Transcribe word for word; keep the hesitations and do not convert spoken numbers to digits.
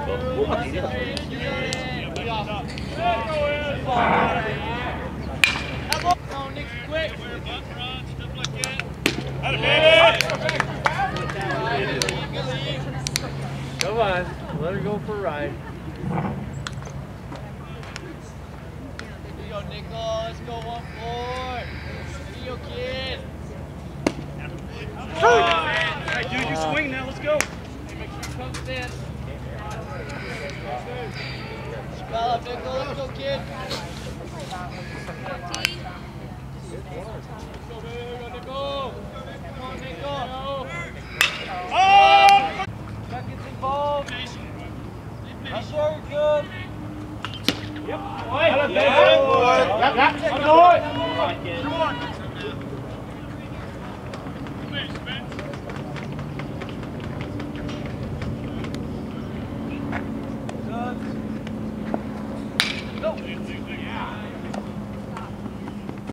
Come on, let her go for a ride. Yo, Nico, let's go one four. Yo, kid. Alright, dude, you swing now. Let's go. Make sure you comes in. Spell up, Nico. Let's go, kid. Go, go, Nico. Come on, Nico. Oh! Chuck gets involved. That's very good. Yep. Yep, yep, Come on.